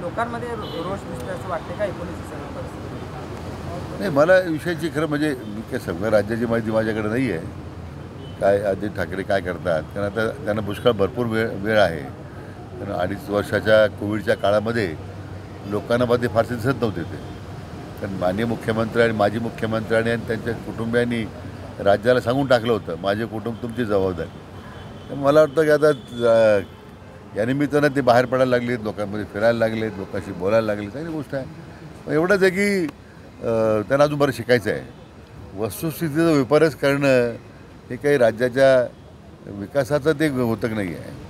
लोकांमध्ये रोष दिसतोय असं वाटतं का एकूणच सगळं परिस्थिती? नाही, मला विषयाची खरं म्हणजे मी काय सगळ्या राज्याची माहिती माझ्याकडे नाही आहे. काय आदित्य ठाकरे काय करतात, कारण आता त्यांना पुष्कळ भरपूर वेळ वेळ आहे. कारण 2.5 वर्षाच्या कोविडच्या काळामध्ये लोकांना मध्ये फारसे दिसत नव्हते ते. कारण माननीय मुख्यमंत्री आणि माजी मुख्यमंत्र्यांनी आणि त्यांच्या कुटुंबियांनी राज्याला सांगून टाकलं होतं, माझे कुटुंब तुमची जबाबदारी. तर मला वाटतं की आता या निमित्तानं ते बाहेर पडायला लागलेत, लोकांमध्ये फिरायला लागलेत, लोकांशी बोलायला लागले, चांगली गोष्ट आहे. पण एवढंच आहे की त्यांना अजून बरं शिकायचं आहे. वस्तुस्थितीचा विपर्यास करणं हे काही राज्याच्या विकासाचं ते होतक नाही आहे.